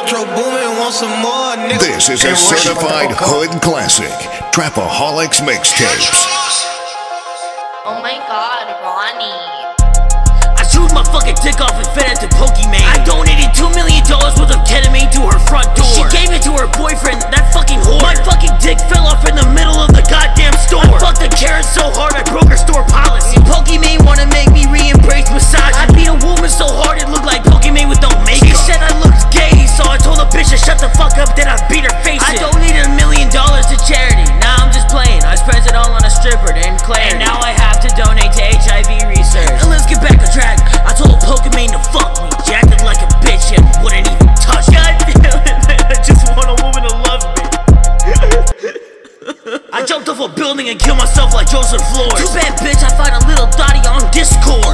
Metroboomin, want some more, nigga. This is a certified hood classic. Trapaholics mixtapes. Oh my god, Ronnie. I chewed my fucking dick off and fed it to Pokimane. I donated $2 million worth of ketamine to her front door. She gave it to her boyfriend, that fucking whore. My fucking dick fell off in the middle of the goddamn store. I fucked the Karen so hard I broke her store policy. Pokimane wanna make me re-embrace misogyny. I beat a woman so hard it looked like Pokimane with no makeup. She said I looked gay, so I told the bitch to shut the fuck up, then I beat her face in. I donated $1 million to charity. Now I'm just playing. I spent it all on a stripper named Claire. And now I have to donate to HIV research. And let's get back on track. I told Pokimane to fuck me. She acted like a bitch and wouldn't even touch me. God damn it, man. I just want a woman to love me. I jumped off a building and killed myself like Joseph Flores. Too bad, bitch, I find a little Dottie on Discord.